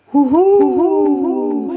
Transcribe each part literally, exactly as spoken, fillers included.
Huhu.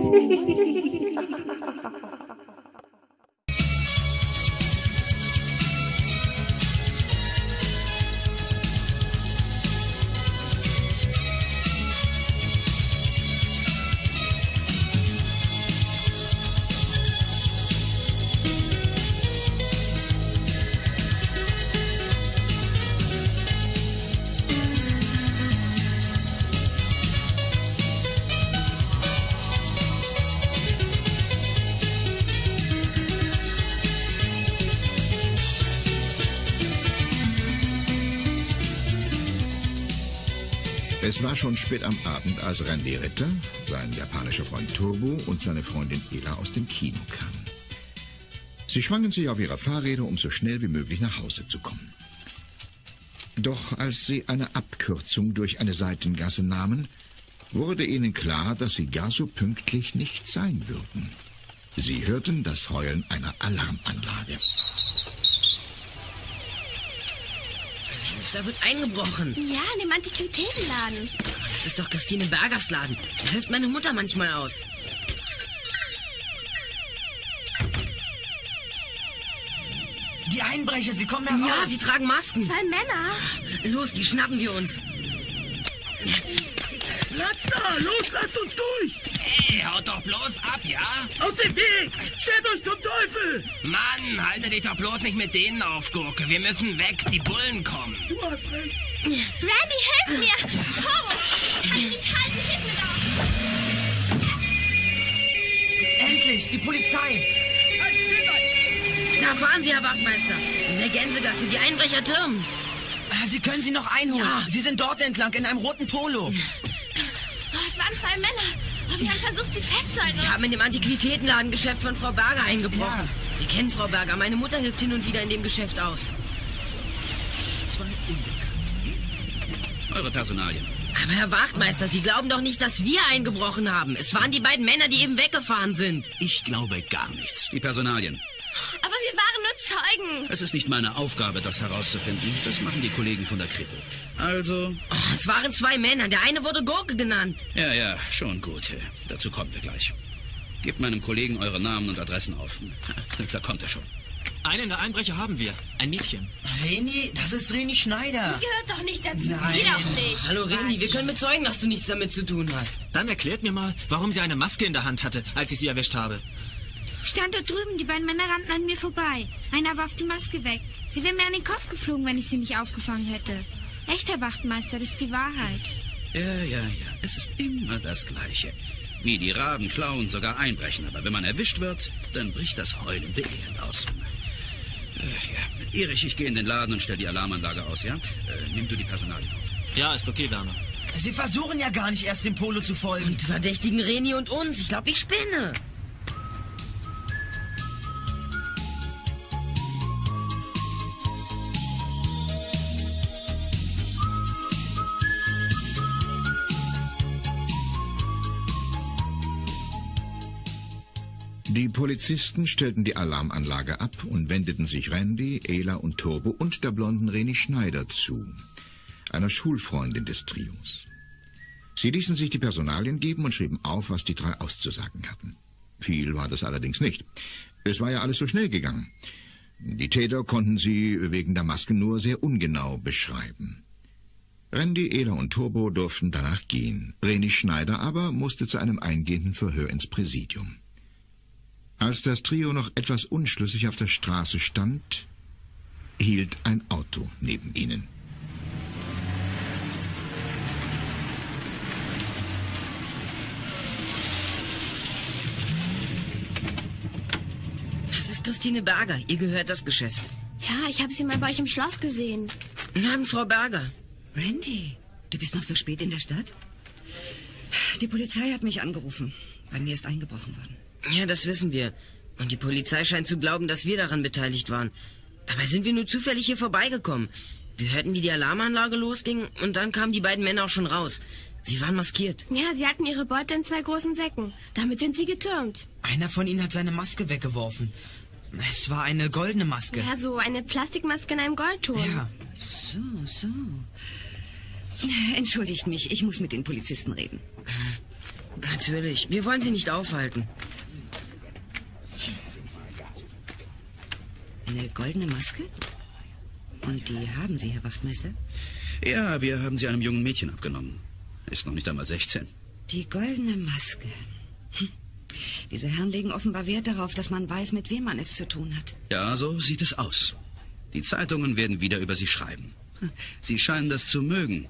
Es war schon spät am Abend, als Randy Ritter, sein japanischer Freund Turbo und seine Freundin Ela aus dem Kino kamen. Sie schwangen sich auf ihre Fahrräder, um so schnell wie möglich nach Hause zu kommen. Doch als sie eine Abkürzung durch eine Seitengasse nahmen, wurde ihnen klar, dass sie gar so pünktlich nicht sein würden. Sie hörten das Heulen einer Alarmanlage. Da wird eingebrochen. Ja, in dem Antiquitätenladen. Das ist doch Christine Bergers Laden. Da hilft meine Mutter manchmal aus. Die Einbrecher, sie kommen heraus. Ja, sie tragen Masken. Zwei Männer. Los, die schnappen wir uns. Platz da! Los, lasst uns durch! Hey, haut doch bloß ab, ja? Aus dem Weg! Stellt euch zum Teufel! Mann, halte dich doch bloß nicht mit denen auf, Gurke. Wir müssen weg, die Bullen kommen. Du hast recht. Randy, hilf mir! Turbo! Ich halte, hilf mir doch! Endlich, die Polizei! Da fahren sie, Herr Wachtmeister. In der Gänsegasse, die Einbrecher türmen. Sie können sie noch einholen. Ja. Sie sind dort entlang, in einem roten Polo. Oh, es waren zwei Männer. Oh, wir haben versucht, sie festzuhalten. Sie haben in dem Antiquitätenladengeschäft von Frau Berger eingebrochen. Ja. Wir kennen Frau Berger. Meine Mutter hilft hin und wieder in dem Geschäft aus. Zwei Unbekannte. Eure Personalien. Aber Herr Wachtmeister, Sie glauben doch nicht, dass wir eingebrochen haben. Es waren die beiden Männer, die eben weggefahren sind. Ich glaube gar nichts. Die Personalien. Aber wir waren nur Zeugen. Es ist nicht meine Aufgabe, das herauszufinden. Das machen die Kollegen von der Kripo. Also... Oh, es waren zwei Männer. Der eine wurde Gurke genannt. Ja, ja, schon gut. Dazu kommen wir gleich. Gebt meinem Kollegen eure Namen und Adressen auf. Da kommt er schon. Einen der Einbrecher haben wir. Ein Mädchen. Reni, das ist Reni Schneider. Die gehört doch nicht dazu. Nein. Die doch nicht. Hallo Reni, wir können bezeugen, dass du nichts damit zu tun hast. Dann erklärt mir mal, warum sie eine Maske in der Hand hatte, als ich sie erwischt habe. Stand da drüben, die beiden Männer rannten an mir vorbei. Einer warf die Maske weg. Sie wäre mir an den Kopf geflogen, wenn ich sie nicht aufgefangen hätte. Echt, Herr Wachtmeister, das ist die Wahrheit. Ja, ja, ja. Es ist immer das Gleiche. Wie die Raben klauen, sogar einbrechen. Aber wenn man erwischt wird, dann bricht das heulende Elend aus. Äh, ja. Erich, ich gehe in den Laden und stelle die Alarmanlage aus, ja? Äh, nimm du die Personalien auf. Ja, ist okay, Werner. Sie versuchen ja gar nicht erst dem Polo zu folgen. Und verdächtigen Reni und uns. Ich glaube, ich spinne. Die Polizisten stellten die Alarmanlage ab und wendeten sich Randy, Ela und Turbo und der blonden Reni Schneider zu, einer Schulfreundin des Trios. Sie ließen sich die Personalien geben und schrieben auf, was die drei auszusagen hatten. Viel war das allerdings nicht. Es war ja alles so schnell gegangen. Die Täter konnten sie wegen der Masken nur sehr ungenau beschreiben. Randy, Ela und Turbo durften danach gehen. Reni Schneider aber musste zu einem eingehenden Verhör ins Präsidium. Als das Trio noch etwas unschlüssig auf der Straße stand, hielt ein Auto neben ihnen. Das ist Christine Berger. Ihr gehört das Geschäft. Ja, ich habe sie mal bei euch im Schloss gesehen. Guten Abend, Frau Berger. Randy, du bist noch so spät in der Stadt? Die Polizei hat mich angerufen. Bei mir ist eingebrochen worden. Ja, das wissen wir. Und die Polizei scheint zu glauben, dass wir daran beteiligt waren. Dabei sind wir nur zufällig hier vorbeigekommen. Wir hörten, wie die Alarmanlage losging und dann kamen die beiden Männer auch schon raus. Sie waren maskiert. Ja, sie hatten ihre Beute in zwei großen Säcken. Damit sind sie getürmt. Einer von ihnen hat seine Maske weggeworfen. Es war eine goldene Maske. Ja, so eine Plastikmaske in einem Goldturm. Ja. So, so. Entschuldigt mich, ich muss mit den Polizisten reden. Natürlich. Wir wollen Sie nicht aufhalten. Eine goldene Maske? Und die haben Sie, Herr Wachtmeister? Ja, wir haben sie einem jungen Mädchen abgenommen. Ist noch nicht einmal sechzehn. Die goldene Maske. Hm. Diese Herren legen offenbar Wert darauf, dass man weiß, mit wem man es zu tun hat. Ja, so sieht es aus. Die Zeitungen werden wieder über sie schreiben. Sie scheinen das zu mögen.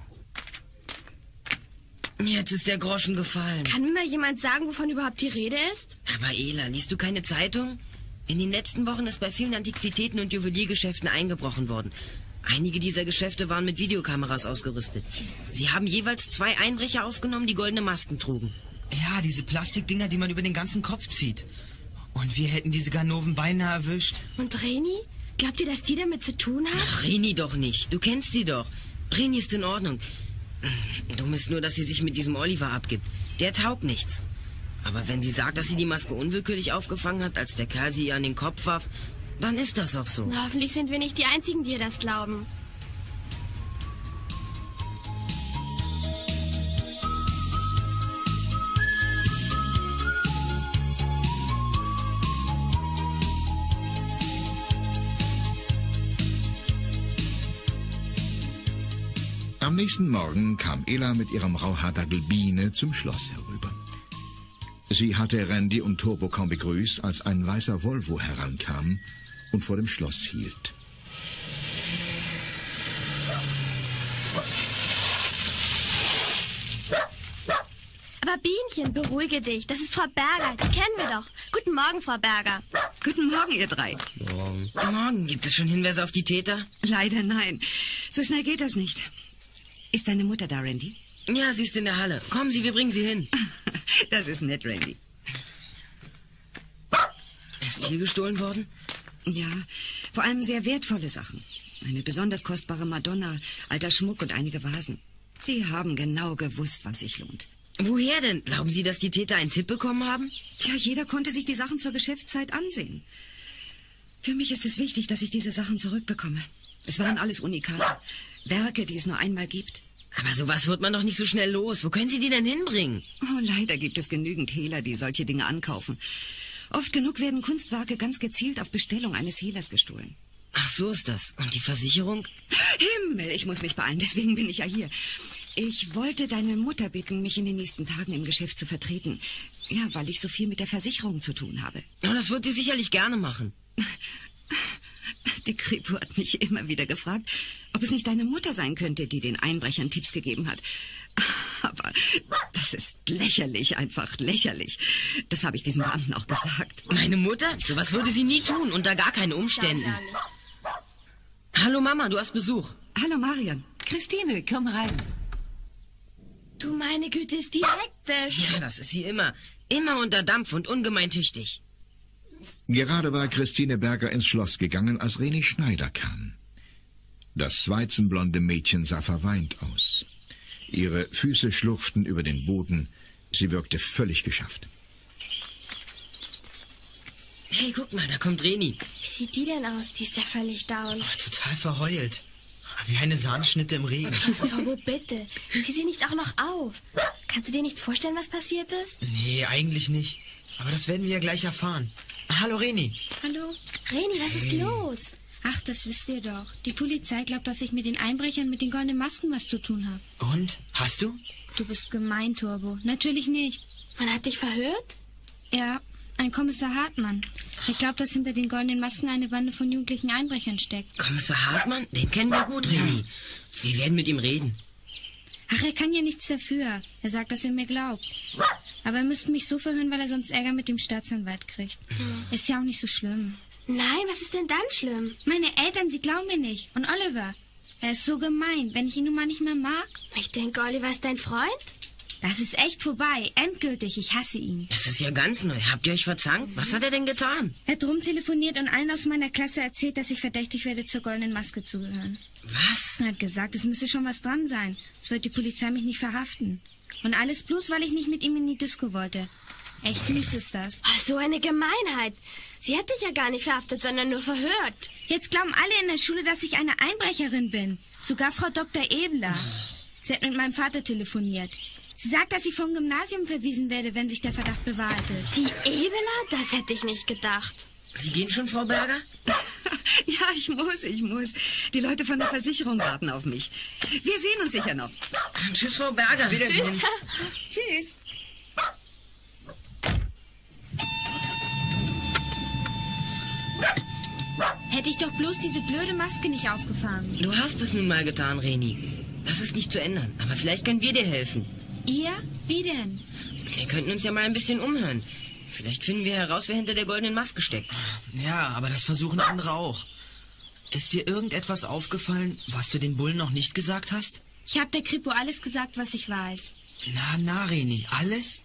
Jetzt ist der Groschen gefallen. Kann mir mal jemand sagen, wovon überhaupt die Rede ist? Aber Ela, liest du keine Zeitung? In den letzten Wochen ist bei vielen Antiquitäten und Juweliergeschäften eingebrochen worden. Einige dieser Geschäfte waren mit Videokameras ausgerüstet. Sie haben jeweils zwei Einbrecher aufgenommen, die goldene Masken trugen. Ja, diese Plastikdinger, die man über den ganzen Kopf zieht. Und wir hätten diese Ganoven beinahe erwischt. Und Reni? Glaubt ihr, dass die damit zu tun hat? Ach, Reni doch nicht. Du kennst sie doch. Reni ist in Ordnung. Dumm ist nur, dass sie sich mit diesem Oliver abgibt. Der taugt nichts. Aber wenn sie sagt, dass sie die Maske unwillkürlich aufgefangen hat, als der Kerl sie ihr an den Kopf warf, dann ist das auch so. Hoffentlich sind wir nicht die Einzigen, die ihr das glauben. Am nächsten Morgen kam Ela mit ihrem Rauhaardagel Biene zum Schloss herüber. Sie hatte Randy und Turbo kaum begrüßt, als ein weißer Volvo herankam und vor dem Schloss hielt. Aber Bienchen, beruhige dich. Das ist Frau Berger. Die kennen wir doch. Guten Morgen, Frau Berger. Guten Morgen, ihr drei. Morgen. Morgen. Gibt es schon Hinweise auf die Täter? Leider nein. So schnell geht das nicht. Ist deine Mutter da, Randy? Ja, sie ist in der Halle. Kommen Sie, wir bringen sie hin. Das ist nett, Randy. Ist viel gestohlen worden? Ja, vor allem sehr wertvolle Sachen. Eine besonders kostbare Madonna, alter Schmuck und einige Vasen. Sie haben genau gewusst, was sich lohnt. Woher denn? Glauben Sie, dass die Täter einen Tipp bekommen haben? Tja, jeder konnte sich die Sachen zur Geschäftszeit ansehen. Für mich ist es wichtig, dass ich diese Sachen zurückbekomme. Es waren alles Unikate. Werke, die es nur einmal gibt. Aber sowas wird man doch nicht so schnell los. Wo können Sie die denn hinbringen? Oh, leider gibt es genügend Hehler, die solche Dinge ankaufen. Oft genug werden Kunstwerke ganz gezielt auf Bestellung eines Hehlers gestohlen. Ach, so ist das. Und die Versicherung? Himmel, ich muss mich beeilen, deswegen bin ich ja hier. Ich wollte deine Mutter bitten, mich in den nächsten Tagen im Geschäft zu vertreten. Ja, weil ich so viel mit der Versicherung zu tun habe. Ja, das wird sie sicherlich gerne machen. Die Kripo hat mich immer wieder gefragt, ob es nicht deine Mutter sein könnte, die den Einbrechern Tipps gegeben hat. Aber das ist lächerlich, einfach lächerlich. Das habe ich diesem Beamten auch gesagt. Meine Mutter? Sowas würde sie nie tun, unter gar keinen Umständen. Hallo Mama, du hast Besuch. Hallo Marion. Christine, komm rein. Du meine Güte, ist die hektisch. Ja, das ist sie immer. Immer unter Dampf und ungemein tüchtig. Gerade war Christine Berger ins Schloss gegangen, als Reni Schneider kam. Das weizenblonde Mädchen sah verweint aus. Ihre Füße schlurften über den Boden. Sie wirkte völlig geschafft. Hey, guck mal, da kommt Reni. Wie sieht die denn aus? Die ist ja völlig down. Oh, total verheult. Wie eine Sahneschnitte im Regen. Tobo, bitte. Zieh sie nicht auch noch auf. Kannst du dir nicht vorstellen, was passiert ist? Nee, eigentlich nicht. Aber das werden wir ja gleich erfahren. Hallo, Reni. Hallo? Reni, was ist los? Ach, das wisst ihr doch. Die Polizei glaubt, dass ich mit den Einbrechern mit den goldenen Masken was zu tun habe. Und? Hast du? Du bist gemein, Turbo. Natürlich nicht. Man hat dich verhört? Ja, ein Kommissar Hartmann. Er glaubt, dass hinter den goldenen Masken eine Bande von jugendlichen Einbrechern steckt. Kommissar Hartmann? Den kennen wir gut, Reni. Wir werden mit ihm reden. Ach, er kann ja nichts dafür. Er sagt, dass er mir glaubt. Aber er müsste mich so verhören, weil er sonst Ärger mit dem Staatsanwalt kriegt. Mhm. Ist ja auch nicht so schlimm. Nein, was ist denn dann schlimm? Meine Eltern, sie glauben mir nicht. Und Oliver, er ist so gemein, wenn ich ihn nun mal nicht mehr mag. Ich denke, Oliver ist dein Freund? Das ist echt vorbei. Endgültig. Ich hasse ihn. Das ist ja ganz neu. Habt ihr euch verzankt? Was hat er denn getan? Er hat rumtelefoniert und allen aus meiner Klasse erzählt, dass ich verdächtig werde, zur goldenen Maske zu gehören. Was? Er hat gesagt, es müsse schon was dran sein. Sonst wird die Polizei mich nicht verhaften. Und alles bloß, weil ich nicht mit ihm in die Disco wollte. Echt mies ist das. Ach, so eine Gemeinheit. Sie hat dich ja gar nicht verhaftet, sondern nur verhört. Jetzt glauben alle in der Schule, dass ich eine Einbrecherin bin. Sogar Frau Doktor Ebler. Sie hat mit meinem Vater telefoniert. Sie sagt, dass ich vom Gymnasium verwiesen werde, wenn sich der Verdacht bewahrheitet. Die Ebeler? Das hätte ich nicht gedacht. Sie gehen schon, Frau Berger? Ja, ich muss, ich muss. Die Leute von der Versicherung warten auf mich. Wir sehen uns sicher noch. Tschüss, Frau Berger. Wiedersehen. Tschüss. Hätte ich doch bloß diese blöde Maske nicht aufgefangen. Du hast es nun mal getan, Reni. Das ist nicht zu ändern, aber vielleicht können wir dir helfen. Ihr? Wie denn? Wir könnten uns ja mal ein bisschen umhören. Vielleicht finden wir heraus, wer hinter der goldenen Maske steckt. Ja, aber das versuchen andere auch. Ist dir irgendetwas aufgefallen, was du den Bullen noch nicht gesagt hast? Ich habe der Kripo alles gesagt, was ich weiß. Na, na, Reni, alles?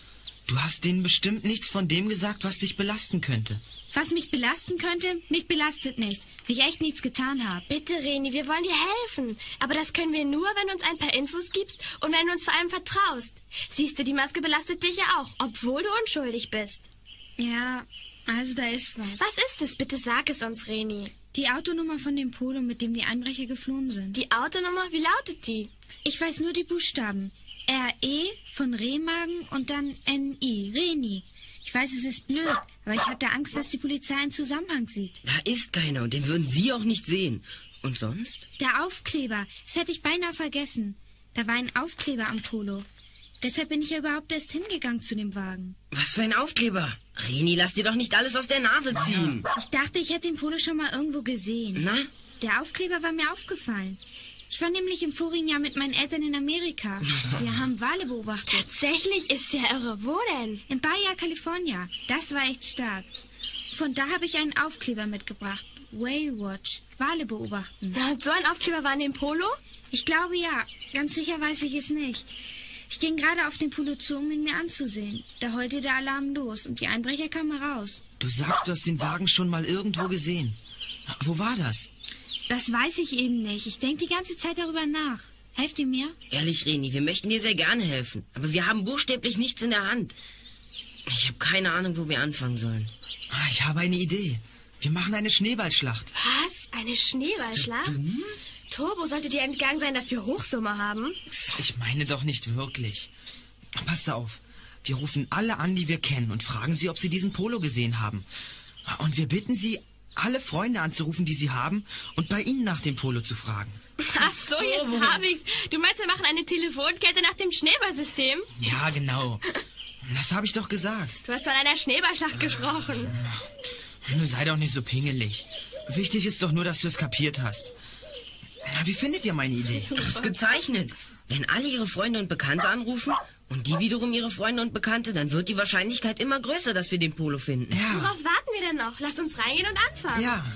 Du hast denen bestimmt nichts von dem gesagt, was dich belasten könnte. Was mich belasten könnte, mich belastet nichts, weil ich echt nichts getan habe. Bitte, Reni, wir wollen dir helfen. Aber das können wir nur, wenn du uns ein paar Infos gibst und wenn du uns vor allem vertraust. Siehst du, die Maske belastet dich ja auch, obwohl du unschuldig bist. Ja, also da ist was. Was ist es? Bitte sag es uns, Reni. Die Autonummer von dem Polo, mit dem die Einbrecher geflohen sind. Die Autonummer? Wie lautet die? Ich weiß nur die Buchstaben. R E von Rehmagen und dann N I. Reni. Ich weiß, es ist blöd, aber ich hatte Angst, dass die Polizei einen Zusammenhang sieht. Da ist keiner und den würden Sie auch nicht sehen. Und sonst? Der Aufkleber. Das hätte ich beinahe vergessen. Da war ein Aufkleber am Polo. Deshalb bin ich ja überhaupt erst hingegangen zu dem Wagen. Was für ein Aufkleber? Reni, lass dir doch nicht alles aus der Nase ziehen. Ich dachte, ich hätte den Polo schon mal irgendwo gesehen. Na? Der Aufkleber war mir aufgefallen. Ich war nämlich im vorigen Jahr mit meinen Eltern in Amerika. Sie haben Wale beobachtet. Tatsächlich? Ist ja irre. Wo denn? In Baja, California. Das war echt stark. Von da habe ich einen Aufkleber mitgebracht. Whale Watch. Wale beobachten. Na, und so ein Aufkleber war in dem Polo? Ich glaube ja. Ganz sicher weiß ich es nicht. Ich ging gerade auf den Polo zu, um ihn mir anzusehen. Da heulte der Alarm los und die Einbrecher kamen heraus. Du sagst, du hast den Wagen schon mal irgendwo gesehen. Wo war das? Das weiß ich eben nicht. Ich denke die ganze Zeit darüber nach. Helft ihr mir? Ehrlich, Reni, wir möchten dir sehr gerne helfen. Aber wir haben buchstäblich nichts in der Hand. Ich habe keine Ahnung, wo wir anfangen sollen. Ah, ich habe eine Idee. Wir machen eine Schneeballschlacht. Was? Eine Schneeballschlacht? Turbo, sollte dir entgangen sein, dass wir Hochsommer haben? Ich meine doch nicht wirklich. Passt auf. Wir rufen alle an, die wir kennen und fragen sie, ob sie diesen Polo gesehen haben. Und wir bitten sie, alle Freunde anzurufen, die sie haben und bei ihnen nach dem Polo zu fragen. Ach so, jetzt hab ich's. Du meinst, wir machen eine Telefonkette nach dem Schneeballsystem? Ja, genau. Das habe ich doch gesagt. Du hast von einer Schneeballschlacht gesprochen. Nun sei doch nicht so pingelig. Wichtig ist doch nur, dass du es kapiert hast. Na, wie findet ihr meine Idee? Ausgezeichnet. Wenn alle ihre Freunde und Bekannte anrufen und die wiederum ihre Freunde und Bekannte, dann wird die Wahrscheinlichkeit immer größer, dass wir den Polo finden. Ja. Worauf warten wir denn noch? Lasst uns reingehen und anfangen. Ja.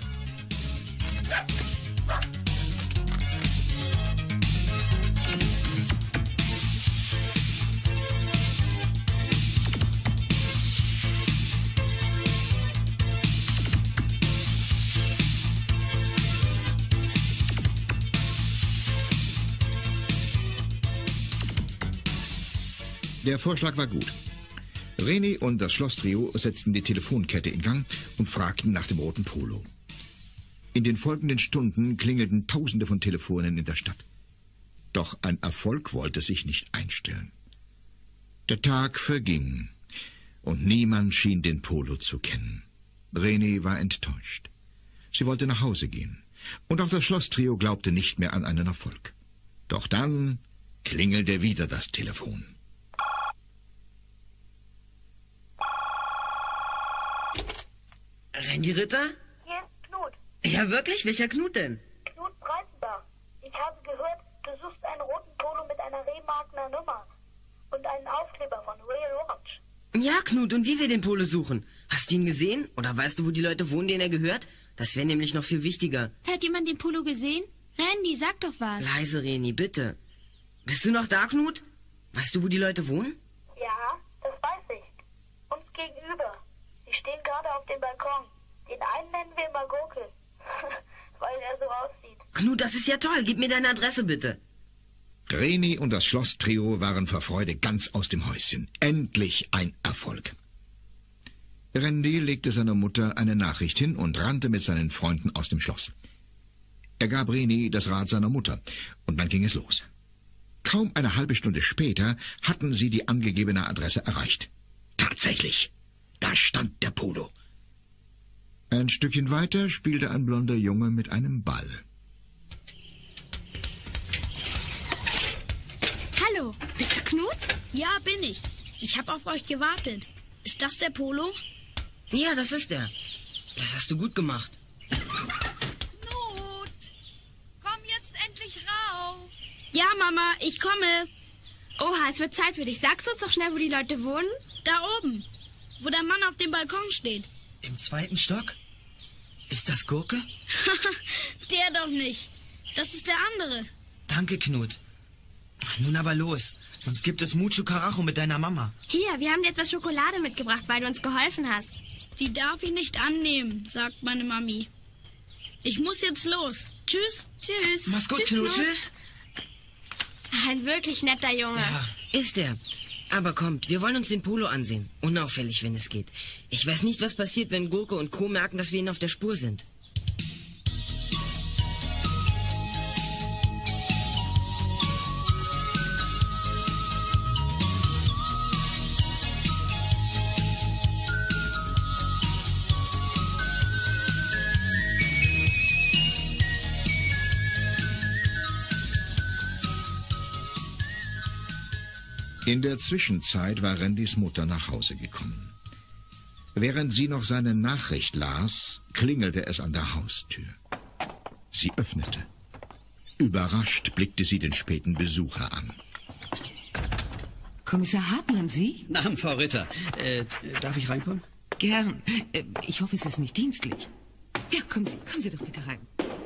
Der Vorschlag war gut. Reni und das Schlosstrio setzten die Telefonkette in Gang und fragten nach dem roten Polo. In den folgenden Stunden klingelten Tausende von Telefonen in der Stadt. Doch ein Erfolg wollte sich nicht einstellen. Der Tag verging und niemand schien den Polo zu kennen. Reni war enttäuscht. Sie wollte nach Hause gehen und auch das Schlosstrio glaubte nicht mehr an einen Erfolg. Doch dann klingelte wieder das Telefon. Randy Ritter? Hier ist Knut. Ja, wirklich? Welcher Knut denn? Knut Breitenbach. Ich habe gehört, du suchst einen roten Polo mit einer Rehmagner Nummer und einen Aufkleber von Whale Watch. Ja, Knut, und wie wir den Polo suchen. Hast du ihn gesehen? Oder weißt du, wo die Leute wohnen, denen er gehört? Das wäre nämlich noch viel wichtiger. Hat jemand den Polo gesehen? Randy, sag doch was. Leise, Reni, bitte. Bist du noch da, Knut? Weißt du, wo die Leute wohnen? Ja, das weiß ich. Uns gegenüber. Sie stehen gerade auf dem Balkon. Den einen nennen wir immer Gurkel, weil er so aussieht. Knut, das ist ja toll. Gib mir deine Adresse, bitte. Reni und das Schlosstrio waren vor Freude ganz aus dem Häuschen. Endlich ein Erfolg. Randy legte seiner Mutter eine Nachricht hin und rannte mit seinen Freunden aus dem Schloss. Er gab Reni das Rad seiner Mutter, und dann ging es los. Kaum eine halbe Stunde später hatten sie die angegebene Adresse erreicht. Tatsächlich, da stand der Polo. Ein Stückchen weiter spielte ein blonder Junge mit einem Ball. Hallo, bist du Knut? Ja, bin ich. Ich habe auf euch gewartet. Ist das der Polo? Ja, das ist er. Das hast du gut gemacht. Knut, komm jetzt endlich rauf. Ja, Mama, ich komme. Oha, es wird Zeit für dich. Sagst du uns doch schnell, wo die Leute wohnen? Da oben, wo der Mann auf dem Balkon steht. Im zweiten Stock? Ist das Gurke? Der doch nicht. Das ist der andere. Danke, Knut. Nun aber los, sonst gibt es Mucho Carajo mit deiner Mama. Hier, wir haben dir etwas Schokolade mitgebracht, weil du uns geholfen hast. Die darf ich nicht annehmen, sagt meine Mami. Ich muss jetzt los. Tschüss. Tschüss. Mach's gut, Tschüss, Knut. Knut. Tschüss. Ein wirklich netter Junge. Ja. Ist er. Aber kommt, wir wollen uns den Polo ansehen. Unauffällig, wenn es geht. Ich weiß nicht, was passiert, wenn Gurke und Co. merken, dass wir ihnen auf der Spur sind. In der Zwischenzeit war Randys Mutter nach Hause gekommen. Während sie noch seine Nachricht las, klingelte es an der Haustür. Sie öffnete. Überrascht blickte sie den späten Besucher an. Kommissar Hartmann, Sie? Namen, Frau Ritter. Äh, darf ich reinkommen? Gern. Äh, Ich hoffe, es ist nicht dienstlich. Ja, kommen Sie, kommen Sie doch bitte rein.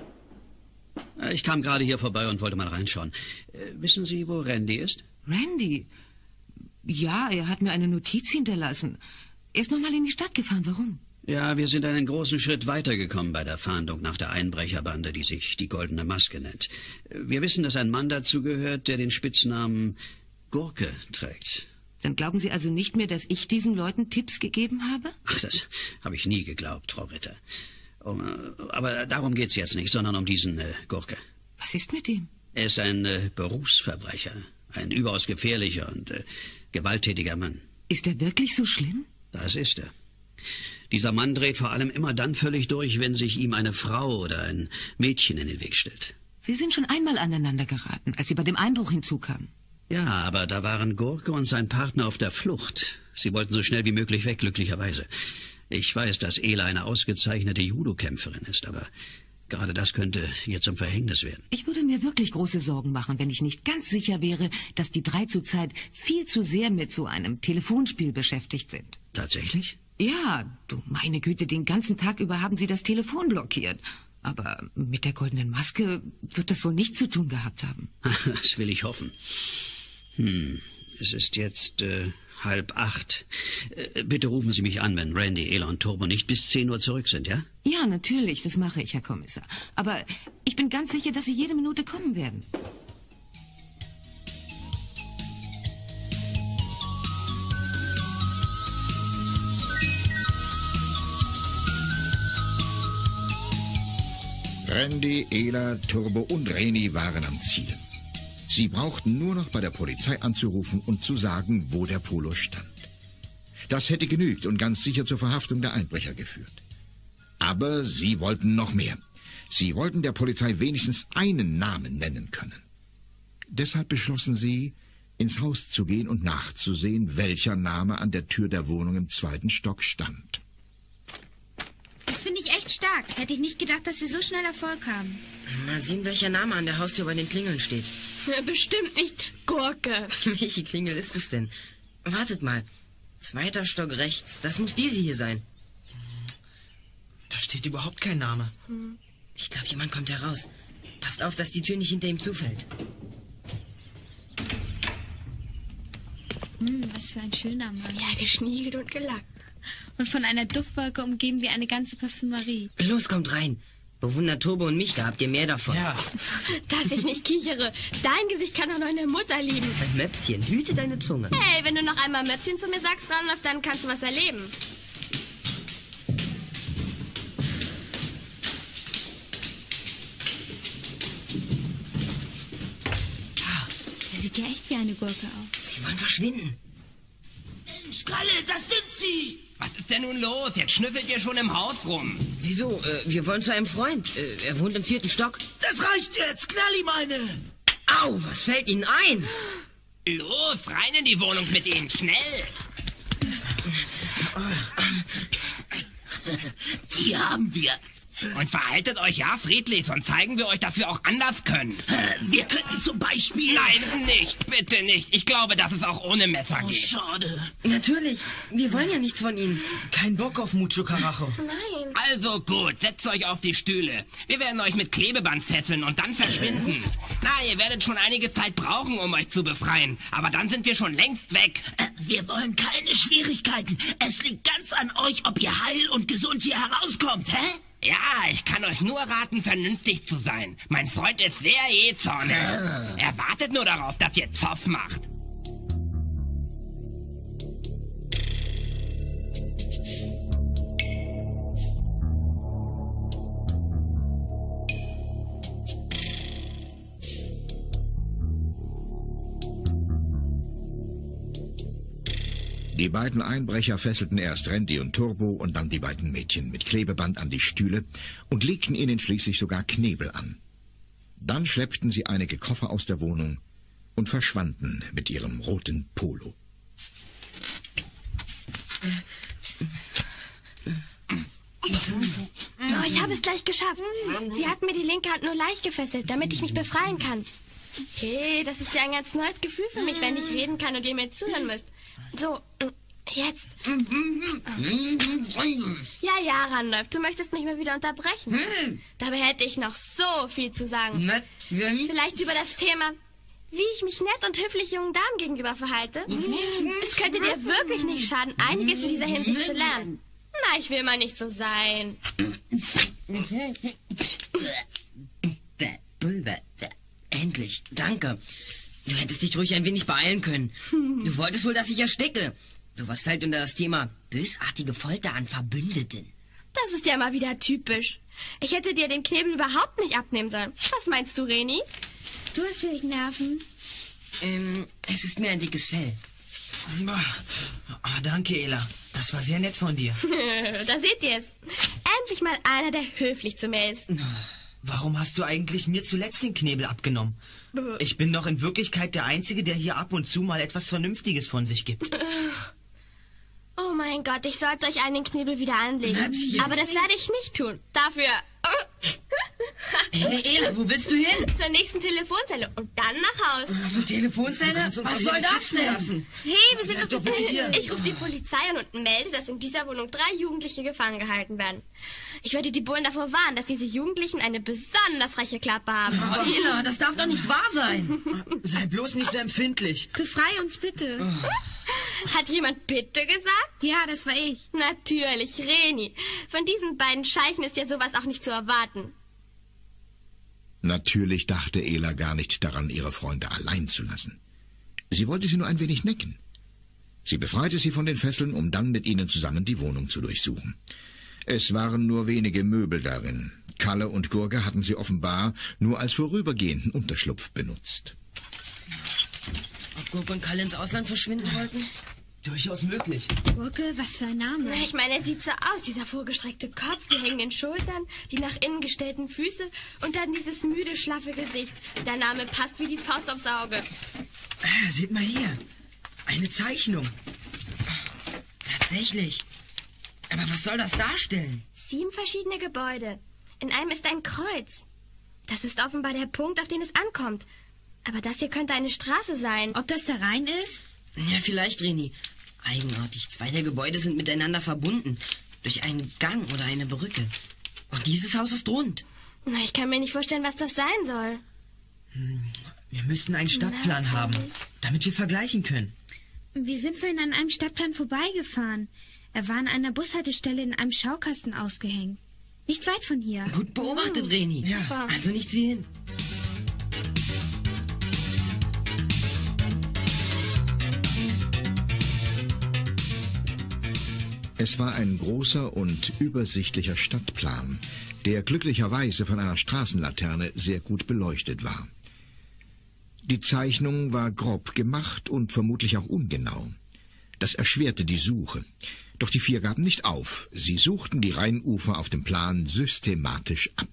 Ich kam gerade hier vorbei und wollte mal reinschauen. Äh, wissen Sie, wo Randy ist? Randy? Ja, er hat mir eine Notiz hinterlassen. Er ist nochmal in die Stadt gefahren. Warum? Ja, wir sind einen großen Schritt weitergekommen bei der Fahndung nach der Einbrecherbande, die sich die Goldene Maske nennt. Wir wissen, dass ein Mann dazugehört, der den Spitznamen Gurke trägt. Dann glauben Sie also nicht mehr, dass ich diesen Leuten Tipps gegeben habe? Ach, das habe ich nie geglaubt, Frau Ritter. Um, aber darum geht's jetzt nicht, sondern um diesen äh, Gurke. Was ist mit ihm? Er ist ein äh, Berufsverbrecher, ein überaus gefährlicher und äh, gewalttätiger Mann. Ist er wirklich so schlimm? Das ist er. Dieser Mann dreht vor allem immer dann völlig durch, wenn sich ihm eine Frau oder ein Mädchen in den Weg stellt. Sie sind schon einmal aneinander geraten, als Sie bei dem Einbruch hinzukamen. Ja, aber da waren Gurke und sein Partner auf der Flucht. Sie wollten so schnell wie möglich weg, glücklicherweise. Ich weiß, dass Ela eine ausgezeichnete Judo-Kämpferin ist, aber gerade das könnte ihr zum Verhängnis werden. Ich würde mir wirklich große Sorgen machen, wenn ich nicht ganz sicher wäre, dass die drei zurzeit viel zu sehr mit so einem Telefonspiel beschäftigt sind. Tatsächlich? Ja, du meine Güte, den ganzen Tag über haben sie das Telefon blockiert. Aber mit der goldenen Maske wird das wohl nichts zu tun gehabt haben. Das will ich hoffen. Hm, es ist jetzt äh, halb acht. Äh, bitte rufen Sie mich an, wenn Randy, Ela und Turbo nicht bis zehn Uhr zurück sind, ja? Ja, natürlich, das mache ich, Herr Kommissar. Aber ich bin ganz sicher, dass Sie jede Minute kommen werden. Randy, Ela, Turbo und Reni waren am Ziel. Sie brauchten nur noch bei der Polizei anzurufen und zu sagen, wo der Polo stand. Das hätte genügt und ganz sicher zur Verhaftung der Einbrecher geführt. Aber sie wollten noch mehr. Sie wollten der Polizei wenigstens einen Namen nennen können. Deshalb beschlossen sie, ins Haus zu gehen und nachzusehen, welcher Name an der Tür der Wohnung im zweiten Stock stand. Das finde ich echt stark. Hätte ich nicht gedacht, dass wir so schnell Erfolg haben. Mal sehen, welcher Name an der Haustür bei den Klingeln steht. Bestimmt nicht Gurke. Welche Klingel ist es denn? Wartet mal. Zweiter Stock rechts. Das muss diese hier sein. Da steht überhaupt kein Name. Ich glaube, jemand kommt heraus. Passt auf, dass die Tür nicht hinter ihm zufällt. Hm, was für ein schöner Mann. Ja, geschniegelt und gelackt. Und von einer Duftwolke umgeben wir eine ganze Parfümerie. Los, kommt rein. Bewundert Turbo und mich, da habt ihr mehr davon. Ja. Dass ich nicht kichere. Dein Gesicht kann doch nur eine Mutter lieben. Ein Möpschen, hüte deine Zunge. Hey, wenn du noch einmal Möpschen zu mir sagst, Randolph, dann kannst du was erleben. Er sieht sieht ja echt wie eine Gurke aus. Sie wollen verschwinden. Mensch, Kalle, das sind sie! Was ist denn nun los? Jetzt schnüffelt ihr schon im Haus rum. Wieso? Äh, wir wollen zu einem Freund. Äh, er wohnt im vierten Stock. Das reicht jetzt! Knall ihm eine! Au, was fällt Ihnen ein? Los, rein in die Wohnung mit ihnen, schnell! Die haben wir. Und verhaltet euch ja friedlich, sonst zeigen wir euch, dass wir auch anders können. Wir könnten zum Beispiel... Nein, nicht, bitte nicht. Ich glaube, dass es auch ohne Messer geht. Oh, schade. Natürlich, wir wollen ja nichts von Ihnen. Kein Bock auf Mucho Carajo. Nein. Also gut, setzt euch auf die Stühle. Wir werden euch mit Klebeband fesseln und dann verschwinden. Na, ihr werdet schon einige Zeit brauchen, um euch zu befreien. Aber dann sind wir schon längst weg. Wir wollen keine Schwierigkeiten. Es liegt ganz an euch, ob ihr heil und gesund hier herauskommt, hä? Ja, ich kann euch nur raten, vernünftig zu sein. Mein Freund ist sehr jähzornig. Er wartet nur darauf, dass ihr Zoff macht. Die beiden Einbrecher fesselten erst Randy und Turbo und dann die beiden Mädchen mit Klebeband an die Stühle und legten ihnen schließlich sogar Knebel an. Dann schleppten sie einige Koffer aus der Wohnung und verschwanden mit ihrem roten Polo. Oh, ich habe es gleich geschafft. Sie hat mir die linke Hand nur leicht gefesselt, damit ich mich befreien kann. Hey, das ist ja ein ganz neues Gefühl für mich, wenn ich reden kann und ihr mir zuhören müsst. So, jetzt. Ja, ja, Randolph, du möchtest mich mal wieder unterbrechen. Dabei hätte ich noch so viel zu sagen. Vielleicht über das Thema, wie ich mich nett und höflich jungen Damen gegenüber verhalte. Es könnte dir wirklich nicht schaden, einiges in dieser Hinsicht zu lernen. Na, ich will mal nicht so sein. Endlich, danke. Du hättest dich ruhig ein wenig beeilen können. Du wolltest wohl, dass ich ersticke. Sowas fällt unter das Thema bösartige Folter an Verbündeten. Das ist ja mal wieder typisch. Ich hätte dir den Knebel überhaupt nicht abnehmen sollen. Was meinst du, Reni? Du hast vielleicht Nerven. Ähm, es ist mir ein dickes Fell. Oh, danke, Ela. Das war sehr nett von dir. Da seht ihr es. Endlich mal einer, der höflich zu mir ist. Warum hast du eigentlich mir zuletzt den Knebel abgenommen? Ich bin doch in Wirklichkeit der Einzige, der hier ab und zu mal etwas Vernünftiges von sich gibt. Oh mein Gott, ich sollte euch allen den Knebel wieder anlegen. Aber das werde ich nicht tun. Dafür... Hey, Ela, wo willst du hin? Zur nächsten Telefonzelle und dann nach Haus. Zur Telefonzelle? Was soll das denn? Hey, wir sind doch hier. Ich rufe die Polizei an und melde, dass in dieser Wohnung drei Jugendliche gefangen gehalten werden. Ich werde die Bullen davor warnen, dass diese Jugendlichen eine besonders freche Klappe haben. Oh, Ela, das darf doch nicht wahr sein. Sei bloß nicht so empfindlich. Befrei uns bitte. Oh. Hat jemand bitte gesagt? Ja, das war ich. Natürlich, Reni. Von diesen beiden Scheichen ist ja sowas auch nicht zu erwarten. Natürlich dachte Ela gar nicht daran, ihre Freunde allein zu lassen. Sie wollte sie nur ein wenig necken. Sie befreite sie von den Fesseln, um dann mit ihnen zusammen die Wohnung zu durchsuchen. Es waren nur wenige Möbel darin. Kalle und Gurke hatten sie offenbar nur als vorübergehenden Unterschlupf benutzt. Ob Gurke und Kalle ins Ausland verschwinden wollten? Durchaus möglich. Gurke, was für ein Name. Ich meine, er sieht so aus. Dieser vorgestreckte Kopf, die hängenden Schultern, die nach innen gestellten Füße und dann dieses müde, schlaffe Gesicht. Der Name passt wie die Faust aufs Auge. Ah, seht mal hier. Eine Zeichnung. Tatsächlich. Aber was soll das darstellen? Sieben verschiedene Gebäude. In einem ist ein Kreuz. Das ist offenbar der Punkt, auf den es ankommt. Aber das hier könnte eine Straße sein. Ob das der Rhein ist? Ja, vielleicht, Reni. Eigenartig. Zwei der Gebäude sind miteinander verbunden. Durch einen Gang oder eine Brücke. Und dieses Haus ist rund. Na, ich kann mir nicht vorstellen, was das sein soll. Hm, wir müssten einen Stadtplan Na, haben, damit wir vergleichen können. Wir sind vorhin an einem Stadtplan vorbeigefahren. Er war an einer Bushaltestelle in einem Schaukasten ausgehängt. Nicht weit von hier. Gut beobachtet, Reni. Ja. Also nichts wie hin. Es war ein großer und übersichtlicher Stadtplan, der glücklicherweise von einer Straßenlaterne sehr gut beleuchtet war. Die Zeichnung war grob gemacht und vermutlich auch ungenau. Das erschwerte die Suche. Doch die vier gaben nicht auf. Sie suchten die Rheinufer auf dem Plan systematisch ab.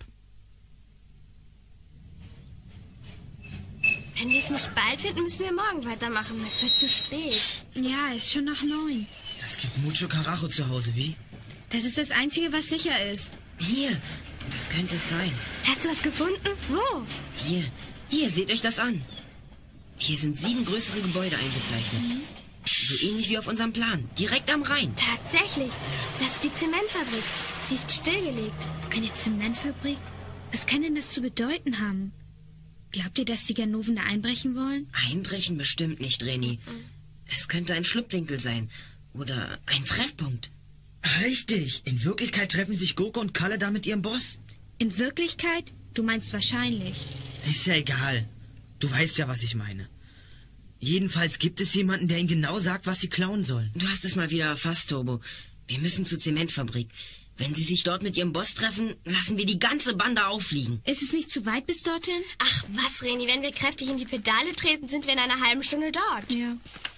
Wenn wir es nicht bald finden, müssen wir morgen weitermachen. Es wird zu spät. Ja, ist schon nach neun. Das gibt mucho Carajo zu Hause, wie? Das ist das Einzige, was sicher ist. Hier, das könnte es sein. Hast du was gefunden? Wo? Hier, hier, seht euch das an. Hier sind sieben größere Gebäude eingezeichnet. Mhm. So ähnlich wie auf unserem Plan, direkt am Rhein. Tatsächlich, das ist die Zementfabrik. Sie ist stillgelegt. Eine Zementfabrik? Was kann denn das zu bedeuten haben? Glaubt ihr, dass die Ganoven da einbrechen wollen? Einbrechen bestimmt nicht, Reni. Es könnte ein Schlupfwinkel sein. Oder ein Treffpunkt. Richtig. In Wirklichkeit treffen sich Gurke und Kalle da mit ihrem Boss. In Wirklichkeit? Du meinst wahrscheinlich. Ist ja egal. Du weißt ja, was ich meine. Jedenfalls gibt es jemanden, der ihnen genau sagt, was sie klauen sollen. Du hast es mal wieder erfasst, Turbo. Wir müssen zur Zementfabrik. Wenn sie sich dort mit ihrem Boss treffen, lassen wir die ganze Bande auffliegen. Ist es nicht zu weit bis dorthin? Ach was, Reni, wenn wir kräftig in die Pedale treten, sind wir in einer halben Stunde dort. Ja.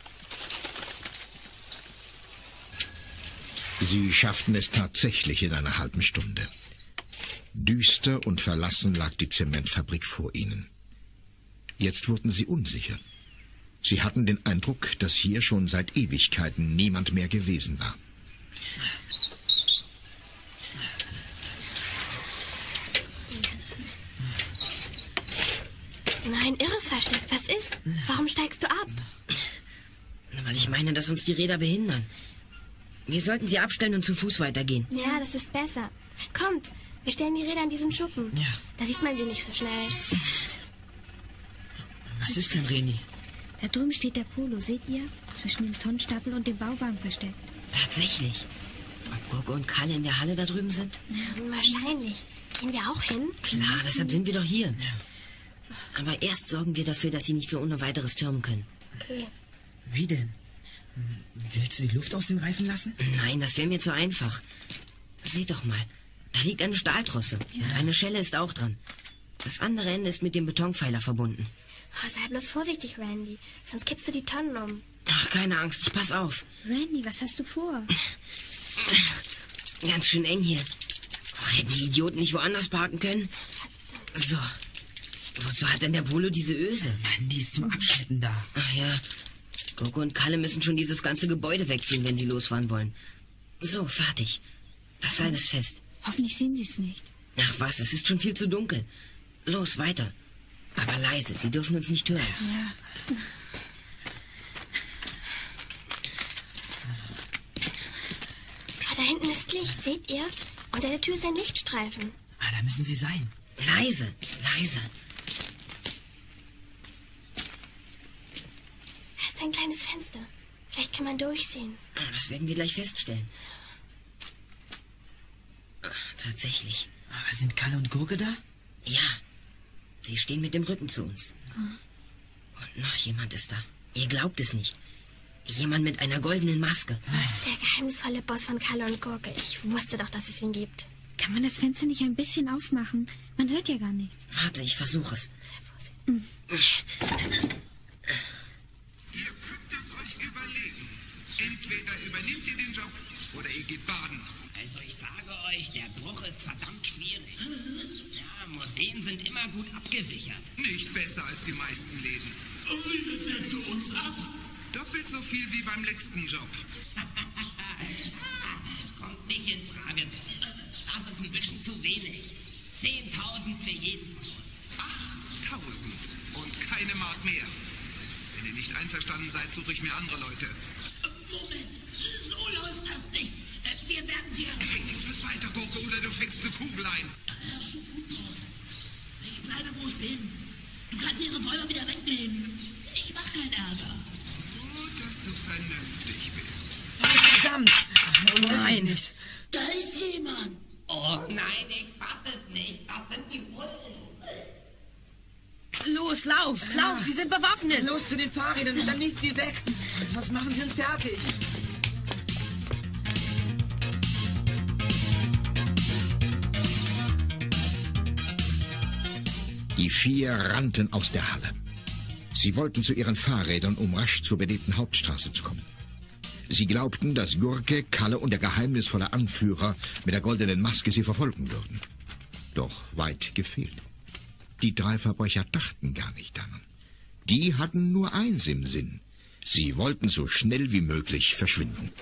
Sie schafften es tatsächlich in einer halben Stunde. Düster und verlassen lag die Zementfabrik vor ihnen. Jetzt wurden sie unsicher. Sie hatten den Eindruck, dass hier schon seit Ewigkeiten niemand mehr gewesen war. Nein, irres Versteck. Was ist? Warum steigst du ab? Weil ich meine, dass uns die Räder behindern. Wir sollten sie abstellen und zu Fuß weitergehen. Ja, das ist besser. Kommt, wir stellen die Räder in diesen Schuppen. Ja. Da sieht man sie nicht so schnell. Psst. Was ist denn, Reni? Da drüben steht der Polo, seht ihr? Zwischen dem Tonnenstapel und dem Bauwagen versteckt. Tatsächlich. Ob Gurke und Kalle in der Halle da drüben sind? Ja, wahrscheinlich. Gehen wir auch hin? Klar, deshalb sind wir doch hier. Ja. Aber erst sorgen wir dafür, dass sie nicht so ohne weiteres türmen können. Okay. Wie denn? Willst du die Luft aus den Reifen lassen? Nein, das wäre mir zu einfach. Seht doch mal, da liegt eine Stahltrosse. Ja. Und eine Schelle ist auch dran. Das andere Ende ist mit dem Betonpfeiler verbunden. Oh, sei bloß vorsichtig, Randy. Sonst kippst du die Tonnen um. Ach, keine Angst, ich pass auf. Randy, was hast du vor? Ganz schön eng hier. Ach, hätten die Idioten nicht woanders parken können? So. Wozu hat denn der Polo diese Öse? Mann, die ist zum Abschleppen da. Ach ja. Gurke und Kalle müssen schon dieses ganze Gebäude wegziehen, wenn sie losfahren wollen. So, fertig. Das Seil ist fest. Hoffentlich sehen sie es nicht. Ach was, es ist schon viel zu dunkel. Los, weiter. Aber leise, sie dürfen uns nicht hören. Ja. Ah, da hinten ist Licht, seht ihr? Unter der Tür ist ein Lichtstreifen. Ah, da müssen sie sein. Leise, leise. Da ist ein kleines Fenster. Vielleicht kann man durchsehen. Das werden wir gleich feststellen. Tatsächlich. Aber sind Kalle und Gurke da? Ja. Sie stehen mit dem Rücken zu uns. Hm. Und noch jemand ist da. Ihr glaubt es nicht. Jemand mit einer goldenen Maske. Was? Der geheimnisvolle Boss von Kalle und Gurke. Ich wusste doch, dass es ihn gibt. Kann man das Fenster nicht ein bisschen aufmachen? Man hört ja gar nichts. Warte, ich versuche es. Sehr vorsichtig. Hm. Ihr könnt es euch überlegen. Entweder übernehmt ihr den Job oder ihr geht baden. Also ich sage euch, der Bruch ist verdammt schwierig. Ja, Museen sind immer gut abgesichert. Nicht besser als die meisten Läden. Und wie viel fällt für uns ab? Doppelt so viel wie beim letzten Job. Kommt nicht in Frage. Das ist ein bisschen zu wenig. Zehntausend für jeden. Achttausend und keine Mark mehr. Wenn ihr nicht einverstanden seid, suche ich mir andere Leute. Moment, so läuft das nicht. Wir werden hier... Kein nichts mit weiter, Gurke, oder du fängst eine Kugel ein. Hör schon gut aus. Ich bleibe, wo ich bin. Du kannst ihre Revolver wieder wegnehmen. Ich mach keinen Ärger. Gut, dass du vernünftig bist. Verdammt! Das oh nein. Nicht. Da ist jemand. Oh nein, ich fass es nicht. Das sind die Bullen. Los, lauf, lauf, sie sind bewaffnet. Los zu den Fahrrädern und dann nicht sie weg. Sonst machen sie uns fertig. Die vier rannten aus der Halle. Sie wollten zu ihren Fahrrädern, um rasch zur belebten Hauptstraße zu kommen. Sie glaubten, dass Gurke, Kalle und der geheimnisvolle Anführer mit der goldenen Maske sie verfolgen würden. Doch weit gefehlt. Die drei Verbrecher dachten gar nicht daran. Die hatten nur eins im Sinn. Sie wollten so schnell wie möglich verschwinden.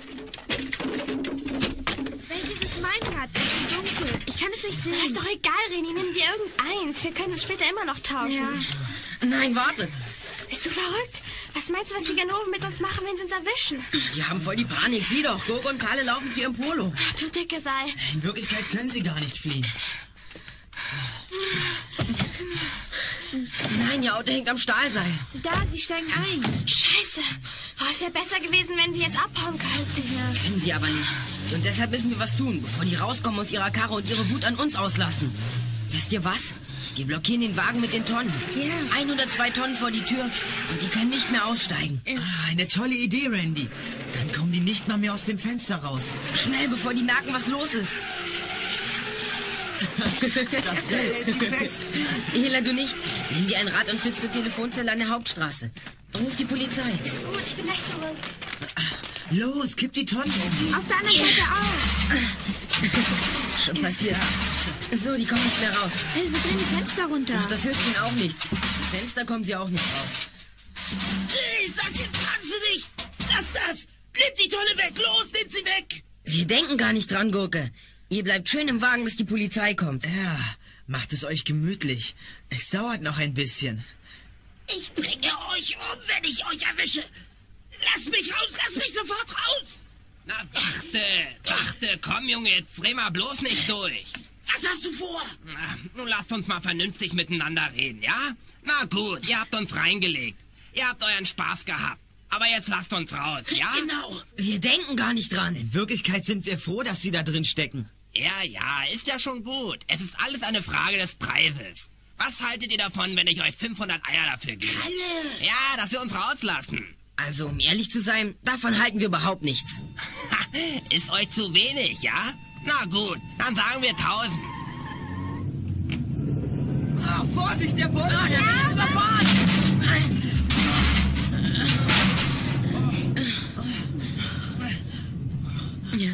Welches ist mein Rad? Es ist dunkel. Ich kann es nicht sehen. Ist doch egal, Reni. Nimm dir irgendeins. Wir können es später immer noch tauschen. Ja. Nein, wartet. Bist du verrückt? Was meinst du, was die Ganoven mit uns machen, wenn sie uns erwischen? Die haben voll die Panik. Sieh doch, Gurke und Kalle laufen zu ihrem Polo. Ach, du dicke Sei. In Wirklichkeit können sie gar nicht fliehen. Nein, ihr Auto hängt am Stahlseil. Da, sie steigen ein. Scheiße. Oh, es wäre besser gewesen, wenn sie jetzt abhauen könnten. Ja. Können sie aber nicht. Und deshalb müssen wir was tun, bevor die rauskommen aus ihrer Karre und ihre Wut an uns auslassen. Wisst ihr was? Wir blockieren den Wagen mit den Tonnen. Ja. Ein oder zwei Tonnen vor die Tür und die können nicht mehr aussteigen. Ah, eine tolle Idee, Randy. Dann kommen die nicht mal mehr aus dem Fenster raus. Schnell, bevor die merken, was los ist. Das hält sie fest. Ela, du nicht. Nimm dir ein Rad und flieg zur Telefonzelle an der Hauptstraße. Ruf die Polizei. Ist gut, ich bin gleich zurück. Los, kipp die Tonnen um. Auf der anderen Seite auch. Schon passiert. So, die kommen nicht mehr raus. Hey, sie bringen die Fenster runter. Ach, das hilft ihnen auch nichts. Die Fenster kommen sie auch nicht raus. Ich sag dir, fragen Sie nicht. Lass das. Nehmt die Tonne weg. Los, nehmt sie weg. Wir denken gar nicht dran, Gurke. Ihr bleibt schön im Wagen, bis die Polizei kommt. Ja, macht es euch gemütlich. Es dauert noch ein bisschen. Ich bringe euch um, wenn ich euch erwische. Lasst mich raus, lasst mich sofort raus. Na, warte, warte, komm, Junge, jetzt dreh mal bloß nicht durch. Was hast du vor? Na, nun lasst uns mal vernünftig miteinander reden, ja? Na gut, ihr habt uns reingelegt. Ihr habt euren Spaß gehabt. Aber jetzt lasst uns raus, ja? Genau. Wir denken gar nicht dran. In Wirklichkeit sind wir froh, dass sie da drin stecken. Ja, ja, ist ja schon gut. Es ist alles eine Frage des Preises. Was haltet ihr davon, wenn ich euch fünfhundert Eier dafür gebe? Kalle! Ja, dass wir uns rauslassen. Also, um ehrlich zu sein, davon halten wir überhaupt nichts. Ist euch zu wenig, ja? Na gut, dann sagen wir tausend. Ah, Vorsicht, der Bullen! Ah, der wird uns überfahren! Ja.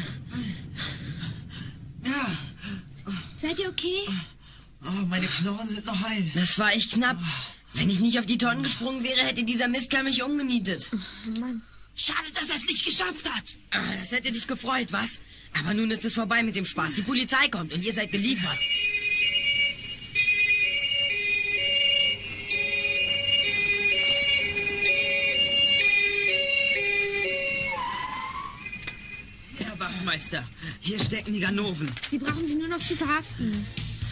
Ja. Seid ihr okay? Oh, meine Knochen sind noch heil. Das war echt knapp. Wenn ich nicht auf die Tonnen gesprungen wäre, hätte dieser Mistkerl mich umgenietet. Oh Mann. Schade, dass er es nicht geschafft hat. Ah, das hätte dich gefreut, was? Aber nun ist es vorbei mit dem Spaß. Die Polizei kommt und ihr seid geliefert. Herr Wachtmeister, hier stecken die Ganoven. Sie brauchen sie nur noch zu verhaften.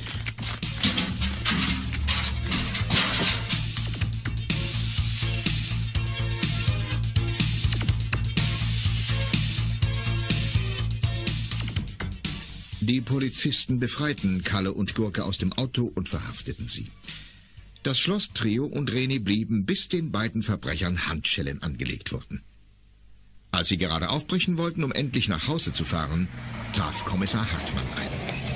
Die Polizisten befreiten Kalle und Gurke aus dem Auto und verhafteten sie. Das Schlosstrio und Reni blieben, bis den beiden Verbrechern Handschellen angelegt wurden. Als sie gerade aufbrechen wollten, um endlich nach Hause zu fahren, traf Kommissar Hartmann ein.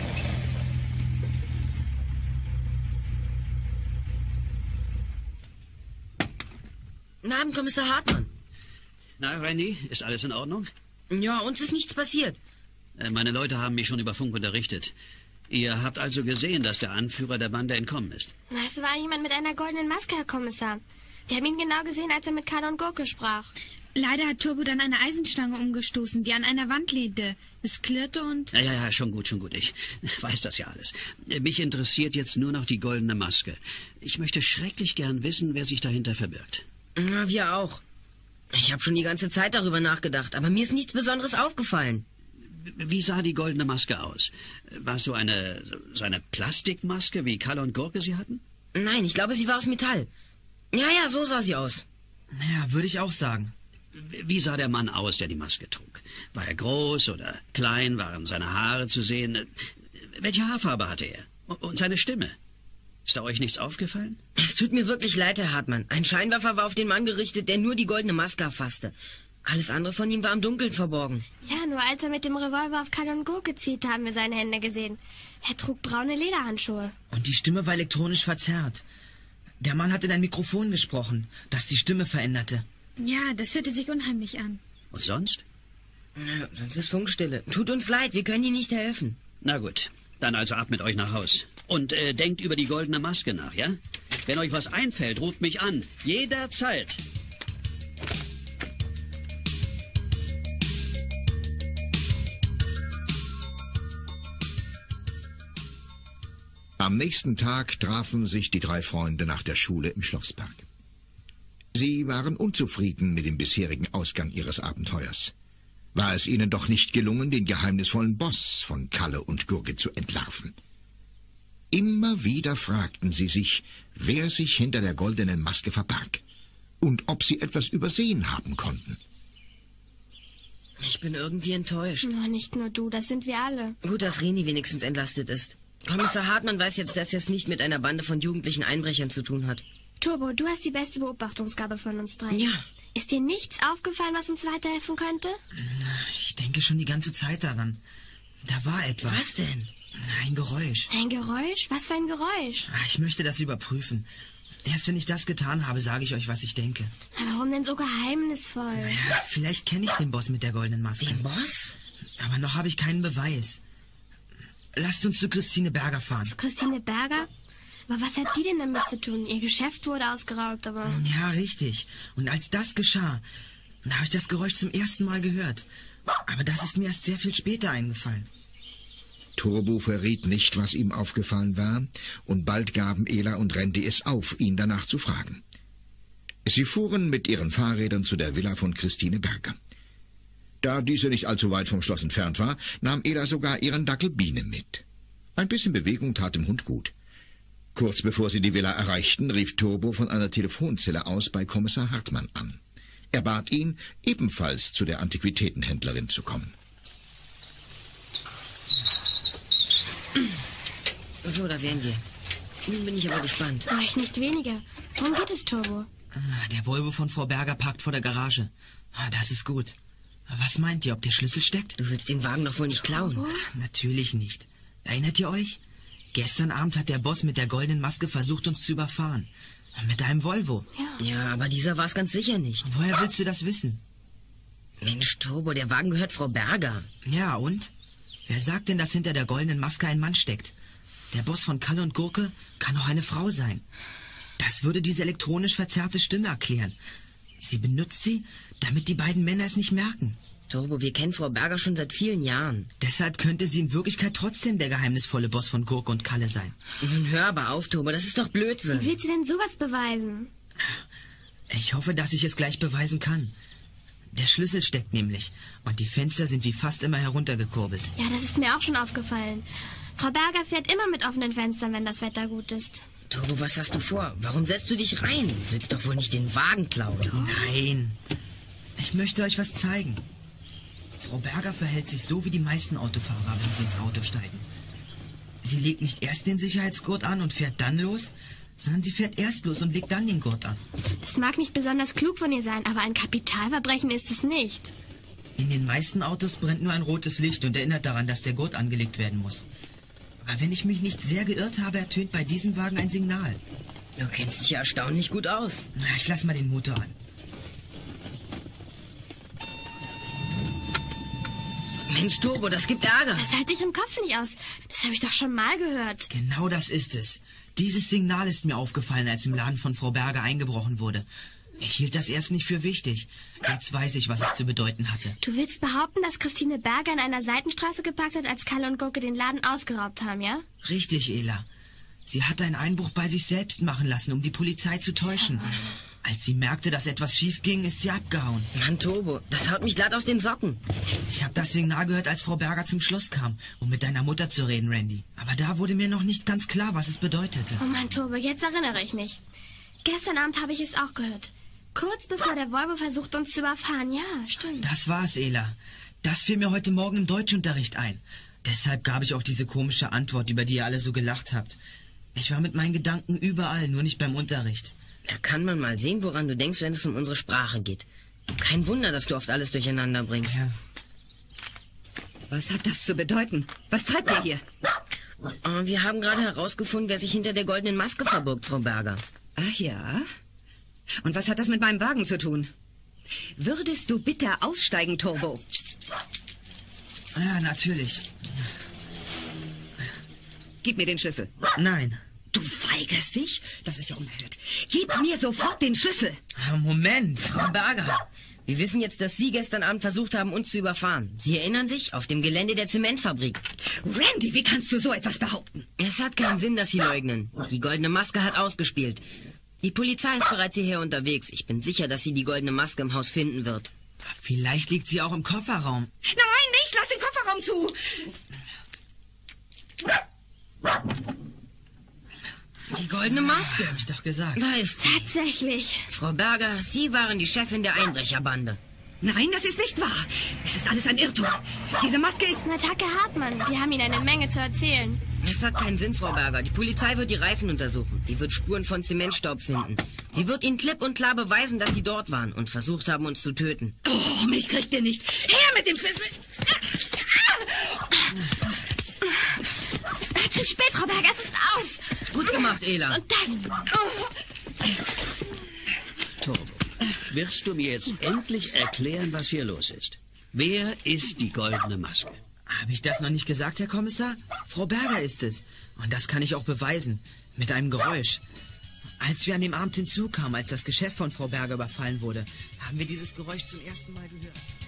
Guten Abend, Kommissar Hartmann. Na, Randy, ist alles in Ordnung? Ja, uns ist nichts passiert. Meine Leute haben mich schon über Funk unterrichtet. Ihr habt also gesehen, dass der Anführer der Bande entkommen ist? Es war jemand mit einer goldenen Maske, Herr Kommissar. Wir haben ihn genau gesehen, als er mit Kalle und Gurke sprach. Leider hat Turbo dann eine Eisenstange umgestoßen, die an einer Wand lehnte. Es klirrte und... Ja, ja, ja, schon gut, schon gut. Ich weiß das ja alles. Mich interessiert jetzt nur noch die goldene Maske. Ich möchte schrecklich gern wissen, wer sich dahinter verbirgt. Na, wir auch. Ich habe schon die ganze Zeit darüber nachgedacht, aber mir ist nichts Besonderes aufgefallen. Wie sah die goldene Maske aus? War es so eine, so eine Plastikmaske, wie Kalle und Gurke sie hatten? Nein, ich glaube, sie war aus Metall. Ja, ja, so sah sie aus. Naja, würde ich auch sagen. Wie sah der Mann aus, der die Maske trug? War er groß oder klein? Waren seine Haare zu sehen? Welche Haarfarbe hatte er? Und seine Stimme? Ist da euch nichts aufgefallen? Es tut mir wirklich leid, Herr Hartmann. Ein Scheinwerfer war auf den Mann gerichtet, der nur die goldene Maske erfasste. Alles andere von ihm war im Dunkeln verborgen. Ja, nur als er mit dem Revolver auf Kalle und Gurke zielte, haben wir seine Hände gesehen. Er trug braune Lederhandschuhe. Und die Stimme war elektronisch verzerrt. Der Mann hat in ein Mikrofon gesprochen, das die Stimme veränderte. Ja, das hörte sich unheimlich an. Und sonst? Na, sonst ist Funkstille. Tut uns leid, wir können Ihnen nicht helfen. Na gut, dann also ab mit euch nach Haus. Und äh, denkt über die goldene Maske nach, ja? Wenn euch was einfällt, ruft mich an. Jederzeit. Am nächsten Tag trafen sich die drei Freunde nach der Schule im Schlosspark. Sie waren unzufrieden mit dem bisherigen Ausgang ihres Abenteuers. War es ihnen doch nicht gelungen, den geheimnisvollen Boss von Kalle und Gurke zu entlarven. Immer wieder fragten sie sich, wer sich hinter der goldenen Maske verbarg und ob sie etwas übersehen haben konnten. Ich bin irgendwie enttäuscht. Oh, nicht nur du, das sind wir alle. Gut, dass Reni wenigstens entlastet ist. Kommissar Hartmann weiß jetzt, dass er es nicht mit einer Bande von jugendlichen Einbrechern zu tun hat. Turbo, du hast die beste Beobachtungsgabe von uns dreien. Ja. Ist dir nichts aufgefallen, was uns weiterhelfen könnte? Ich denke schon die ganze Zeit daran. Da war etwas. Was denn? Ein Geräusch. Ein Geräusch? Was für ein Geräusch? Ich möchte das überprüfen. Erst wenn ich das getan habe, sage ich euch, was ich denke. Warum denn so geheimnisvoll? Ja, vielleicht kenne ich den Boss mit der goldenen Maske. Den Boss? Aber noch habe ich keinen Beweis. Lasst uns zu Christine Berger fahren. Zu Christine Berger? Aber was hat die denn damit zu tun? Ihr Geschäft wurde ausgeraubt, aber... Ja, richtig. Und als das geschah, da habe ich das Geräusch zum ersten Mal gehört. Aber das ist mir erst sehr viel später eingefallen. Turbo verriet nicht, was ihm aufgefallen war, und bald gaben Ela und Randy es auf, ihn danach zu fragen. Sie fuhren mit ihren Fahrrädern zu der Villa von Christine Berger. Da diese nicht allzu weit vom Schloss entfernt war, nahm Ela sogar ihren Dackel Biene mit. Ein bisschen Bewegung tat dem Hund gut. Kurz bevor sie die Villa erreichten, rief Turbo von einer Telefonzelle aus bei Kommissar Hartmann an. Er bat ihn, ebenfalls zu der Antiquitätenhändlerin zu kommen. So, da wären wir. Nun bin ich aber gespannt. Ach, nicht weniger. Worum geht es, Turbo? Der Volvo von Frau Berger parkt vor der Garage. Das ist gut. Was meint ihr, ob der Schlüssel steckt? Du willst den Wagen doch wohl nicht klauen. Ach, natürlich nicht. Erinnert ihr euch? Gestern Abend hat der Boss mit der goldenen Maske versucht, uns zu überfahren. Mit einem Volvo. Ja, ja, aber dieser war es ganz sicher nicht. Woher willst du das wissen? Mensch, Turbo, der Wagen gehört Frau Berger. Ja, und? Wer sagt denn, dass hinter der goldenen Maske ein Mann steckt? Der Boss von Kalle und Gurke kann auch eine Frau sein. Das würde diese elektronisch verzerrte Stimme erklären. Sie benutzt sie, damit die beiden Männer es nicht merken. Turbo, wir kennen Frau Berger schon seit vielen Jahren. Deshalb könnte sie in Wirklichkeit trotzdem der geheimnisvolle Boss von Gurke und Kalle sein. Nun hör aber auf, Turbo, das ist doch Blödsinn. Wie willst du denn sowas beweisen? Ich hoffe, dass ich es gleich beweisen kann. Der Schlüssel steckt nämlich und die Fenster sind wie fast immer heruntergekurbelt. Ja, das ist mir auch schon aufgefallen. Frau Berger fährt immer mit offenen Fenstern, wenn das Wetter gut ist. Turbo, was hast du vor? Warum setzt du dich rein? Willst doch wohl nicht den Wagen klauen? Nein. Ich möchte euch was zeigen. Frau Berger verhält sich so wie die meisten Autofahrer, wenn sie ins Auto steigen. Sie legt nicht erst den Sicherheitsgurt an und fährt dann los, sondern sie fährt erst los und legt dann den Gurt an. Das mag nicht besonders klug von ihr sein, aber ein Kapitalverbrechen ist es nicht. In den meisten Autos brennt nur ein rotes Licht und erinnert daran, dass der Gurt angelegt werden muss. Aber wenn ich mich nicht sehr geirrt habe, ertönt bei diesem Wagen ein Signal. Du kennst dich ja erstaunlich gut aus. Na, ich lass mal den Motor an. Mensch, Turbo, das gibt Ärger. Das halte ich im Kopf nicht aus. Das habe ich doch schon mal gehört. Genau das ist es. Dieses Signal ist mir aufgefallen, als im Laden von Frau Berger eingebrochen wurde. Ich hielt das erst nicht für wichtig. Jetzt weiß ich, was es zu bedeuten hatte. Du willst behaupten, dass Christine Berger in einer Seitenstraße geparkt hat, als Kalle und Gurke den Laden ausgeraubt haben, ja? Richtig, Ela. Sie hatte einen Einbruch bei sich selbst machen lassen, um die Polizei zu täuschen. Als sie merkte, dass etwas schief ging, ist sie abgehauen. Mann, Turbo, das haut mich glatt aus den Socken. Ich habe das Signal gehört, als Frau Berger zum Schloss kam, um mit deiner Mutter zu reden, Randy. Aber da wurde mir noch nicht ganz klar, was es bedeutete. Oh Mann, Turbo, jetzt erinnere ich mich. Gestern Abend habe ich es auch gehört. Kurz bevor der Volvo versucht, uns zu überfahren. Ja, stimmt. Das war's, Ela. Das fiel mir heute Morgen im Deutschunterricht ein. Deshalb gab ich auch diese komische Antwort, über die ihr alle so gelacht habt. Ich war mit meinen Gedanken überall, nur nicht beim Unterricht. Da kann man mal sehen, woran du denkst, wenn es um unsere Sprache geht. Kein Wunder, dass du oft alles durcheinander bringst. Ja. Was hat das zu bedeuten? Was treibt ihr hier? Wir haben gerade herausgefunden, wer sich hinter der goldenen Maske verbirgt, Frau Berger. Ach ja? Und was hat das mit meinem Wagen zu tun? Würdest du bitte aussteigen, Turbo? Ja, natürlich. Gib mir den Schlüssel. Nein. Du weigerst dich? Das ist ja unerhört. Gib mir sofort den Schlüssel. Moment. Frau Berger, wir wissen jetzt, dass Sie gestern Abend versucht haben, uns zu überfahren. Sie erinnern sich? Auf dem Gelände der Zementfabrik. Randy, wie kannst du so etwas behaupten? Es hat keinen Sinn, dass Sie leugnen. Die goldene Maske hat ausgespielt. Die Polizei ist bereits hierher unterwegs. Ich bin sicher, dass sie die goldene Maske im Haus finden wird. Vielleicht liegt sie auch im Kofferraum. Nein, nicht! Lass den Kofferraum zu! Die goldene Maske. Hab ich doch gesagt. Da ist sie. Tatsächlich. Frau Berger, Sie waren die Chefin der Einbrecherbande. Nein, das ist nicht wahr. Es ist alles ein Irrtum. Diese Maske ist... Matake Hartmann, wir haben Ihnen eine Menge zu erzählen. Es hat keinen Sinn, Frau Berger. Die Polizei wird die Reifen untersuchen. Sie wird Spuren von Zementstaub finden. Sie wird Ihnen klipp und klar beweisen, dass Sie dort waren und versucht haben, uns zu töten. Oh, mich kriegt ihr nicht. Her mit dem Schlüssel! Zu spät, Frau Berger, es ist aus. Gut gemacht, Ela. Und das... Turbo, wirst du mir jetzt endlich erklären, was hier los ist? Wer ist die goldene Maske? Habe ich das noch nicht gesagt, Herr Kommissar? Frau Berger ist es. Und das kann ich auch beweisen. Mit einem Geräusch. Als wir an dem Abend hinzukamen, als das Geschäft von Frau Berger überfallen wurde, haben wir dieses Geräusch zum ersten Mal gehört.